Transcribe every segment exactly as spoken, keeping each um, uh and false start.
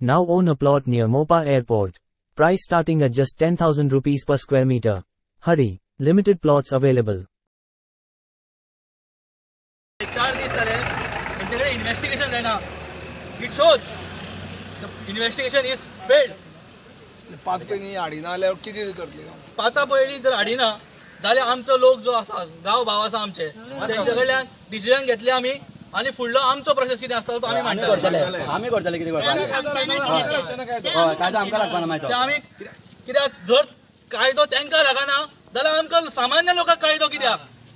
Now own a plot near Mopa Airport. Price starting at just ten thousand rupees per square meter. Hurry, limited plots available. चार दिस जाले त्यांच्याकडे investigation जायना. It shows the investigation is failed. पाच पयलीं हाडिना जाल्यार कितें करतले? पाचा पयलीं जर हाडिना जाल्यार आमचो लोक जो आसा, गांव भाव आसा आमचे, तेंचे कडल्यान डिसिजन घेतले आमी आनी फुडलो आमचो प्रोसेस कितें आसता तो आमी मांडटले. आमी करतले कितें कायदो आमकां लागपाना मागीर. आमी कित्याक जर कायदो तांकां लागना जाल्यार आमकां सामान्य लोकांक कायदो कित्याक?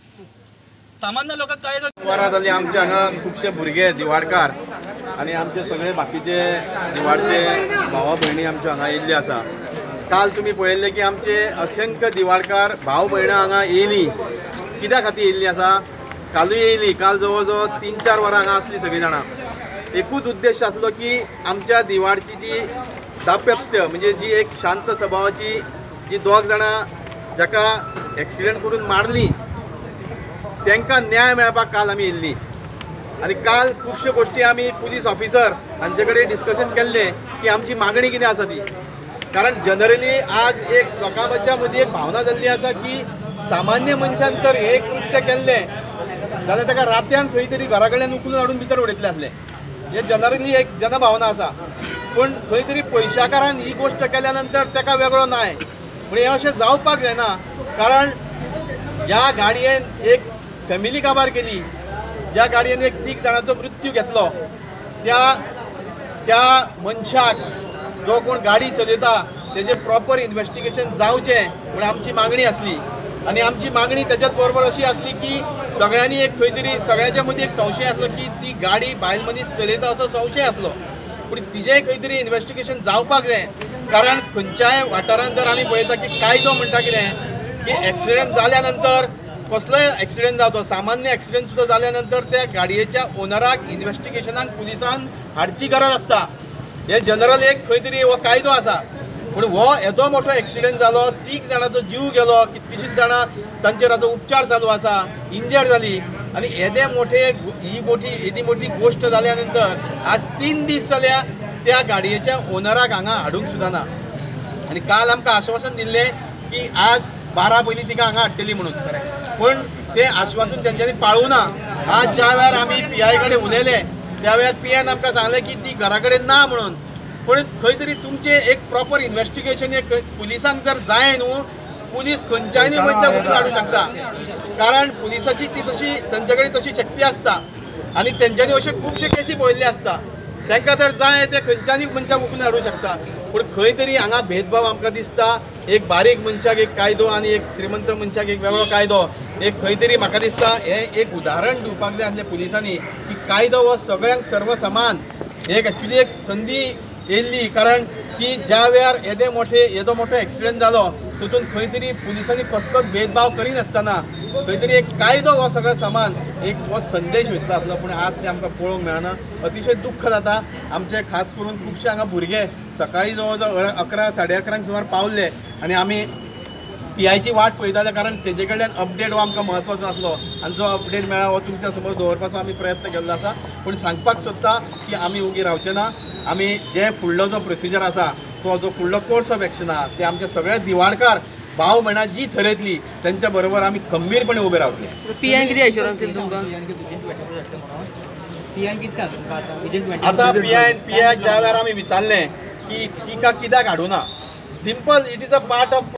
सामान्य लोकांक कायदो वरां जाली आमचे हांगा खुबशे भुरगे दिवाडकार आनी आमचे सगळे बाकीचे दिवाडचे भावा भयणी आमचे हांगा येयल्ले आसा. काल तुमी पळयल्ले की आमचे असंख्य दिवाडकार भाव भयणां हांगा येयलीं. कित्या खातीर येयल्लीं आसा? कालूय येयलीं. काल जवळ जवळ तीन चार वरां हांगा आसलीं सगळीं जाणां. एकूच उद्देश आसलो की आमच्या दिवाडची जी दाम्पत्य म्हणजे जी एक शांत स्वभावाची जी दोग जाणां जाका एक्सिडेंट करून मारलीं तांकां न्याय मेळपाक काल आमी येयल्लीं. आनी काल खुबश्यो गोश्टी आमी पुलीस ऑफिसर हांचे कडेन डिस्कशन केल्लें की आमची मागणी कितें आसा ती. कारण जनरली आज एक लोकांच्या मदीं एक भावना जाल्ली आसा की सामान्य मनशान तर हे कृत्य केल्लें जाल्यार ताका रात्यान खंय तरी घरा कडल्यान उखलून हाडून भितर उडयतले आसले. हे जनरली एक जनभावना आसा. पूण खंय तरी पयशाकारान ही गोश्ट केल्या नंतर ताका वेगळो न्याय. पूण हे अशें जावपाक जायना. कारण ज्या गाडयेन एक फॅमिली काबार केली, ज्या गाडयेन एक तीग जाणांचो मृत्यू घेतलो, त्या त्या मनशाक जो कोण गाडी चलयता तेजें प्रॉपर इन्व्हेस्टिगेशन जावचें म्हूण आमची मागणी आसली. आनी आमची मागणी तेच्याच बरोबर अशी आसली की सगळ्यांनी एक खंय तरी सगळ्यांच्या मदीं एक संशय आसलो की ती गाडी बायल मनीस चलयता असो संशय आसलो. पूण तिजेंय खंय तरी इन्व्हेस्टिगेशन जावपाक जाय. कारण खंयच्याय वाठारांत जर आमी पळयता की कायदो म्हणटा कितें की एक्सिडेंट जाल्या नंतर कसलोय एक्सिडेंट जावचो, सामान्य एक्सिडेंट सुद्दां जाल्या नंतर त्या गाडयेच्या ओनराक इन्व्हेस्टिगेशनाक पुलिसान हाडची गरज आसता. हे जनरल एक खंय तरी हो कायदो आसा. पूण हो येदो मोठो एक्सिडेंट जालो, तीग जाणांचो जीव गेलो, कितकीशींच जाणां तांचेर आतां उपचार चालू आसा, इंजर्ड जाली. आनी येदे मोठे ही मोठी येदी मोठी गोश्ट जाल्या नंतर आज तीन दीस जाल्या त्या गाडयेच्या ओनराक हांगा हाडूंक सुद्दां ना. आनी काल आमकां आश्वासन दिल्लें की आज बारा पयलीं तिका हांगा हाडटली म्हणून. पूण तें आश्वासन तेंच्यांनी पाळूं ना. आज ज्या वेळार आमी पी आय कडेन उलयले त्या वेळार पी आयन आमकां सांगलें की ती घरा कडेन ना म्हणून. पूण खंय तरी तुमचें एक प्रॉपर इन्व्हेस्टिगेशन एक पुलिसांक जर जाय न्हू, पुलीस खंयच्याय मनशाक उठून हाडूंक शकता. कारण पुलिसाची ती तशी तेंचे कडेन तशी शक्ती आसता. आनी तेंच्यांनी अशे खुबशे केसी पळयल्ले आसता. तांकां जर जाय ते खंयच्यानी मनशाक उखलून हाडूंक शकता. पूण खंय तरी हांगा भेदभाव आमकां दिसता. एक बारीक मनशाक एक कायदो आनी एक श्रीमंत मनशाक एक वेगळो कायदो. एक खंय तरी म्हाका दिसता हें एक उदाहरण दिवपाक जाय आसलें पुलिसांनी की कायदो हो सगळ्यांक सर्व समान. एक एक्चुली एक संदी येयल्ली. कारण की ज्या वेळार येदे मोठे येदो मोठो एक्सिडेंट जालो तितून खंय तरी पुलिसांनी कसलोच भेदभाव करिनासतना खंय तरी एक कायदो हो सगळो समान एक हो संदेश वयतलो आसलो. पूण आज ते आमकां पळोवंक मेळना. अतिशय दुख्ख जाता. आमचे खास करून खुबशे हांगा भुरगे सकाळीं जवळ जवळ अकरा साडे अकरांक सुमार पावले आनी आमी पी आयची वाट पळयताले. कारण तेजे कडल्यान अपडेट हो आमकां म्हत्वाचो आसलो आनी जो अपडेट मेळ्ळा हो तुमच्या समोर दवरपाचो आमी प्रयत्न केल्लो आसा. पूण सांगपाक सोदता की आमी उगी रावचे ना. आमी जे फुडलो जो प्रोसिजर आसा तो जो फुडलो कोर्स ऑफ एक्शन आहा ते आमचे सगळे दिवाडकार भाव भयणां जी थरयतली तेंच्या बरोबर आमी खंबीरपणे उबे रावतले. पी आय कितें एश्युरन्स दिली तुमकां? आतां पी आय पी आय ज्या वेळार आमी विचारलें की तिका कित्याक हाडूना, simple it is a part of